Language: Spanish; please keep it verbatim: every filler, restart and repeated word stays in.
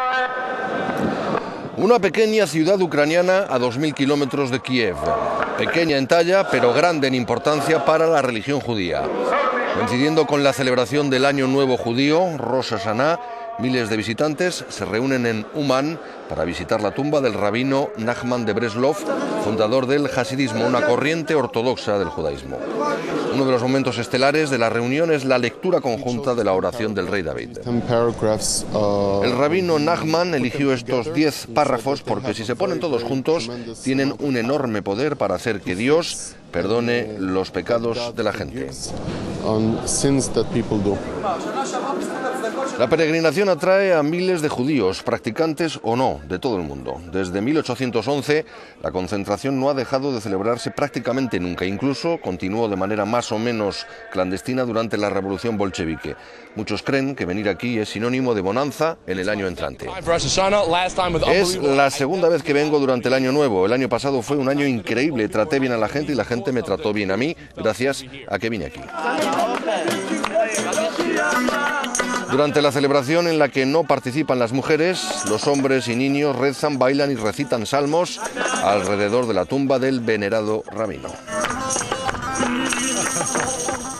Una pequeña ciudad ucraniana a dos mil kilómetros de Kiev. Pequeña en talla, pero grande en importancia para la religión judía. Coincidiendo con la celebración del Año Nuevo Judío, Rosh Hashanah, miles de visitantes se reúnen en Uman para visitar la tumba del rabino Nachman de Breslov, fundador del hasidismo, una corriente ortodoxa del judaísmo. Uno de los momentos estelares de la reunión es la lectura conjunta de la oración del rey David. El rabino Nachman eligió estos diez párrafos porque si se ponen todos juntos tienen un enorme poder para hacer que Dios perdone los pecados de la gente. La peregrinación atrae a miles de judíos, practicantes o no, de todo el mundo. Desde mil ochocientos once, la concentración no ha dejado de celebrarse prácticamente nunca. Incluso continuó de manera más o menos clandestina durante la revolución bolchevique. Muchos creen que venir aquí es sinónimo de bonanza en el año entrante. Es la segunda vez que vengo durante el año nuevo. El año pasado fue un año increíble. Traté bien a la gente y la gente me trató bien a mí, gracias a que vine aquí. Durante la celebración en la que no participan las mujeres, los hombres y niños rezan, bailan y recitan salmos alrededor de la tumba del venerado rabino.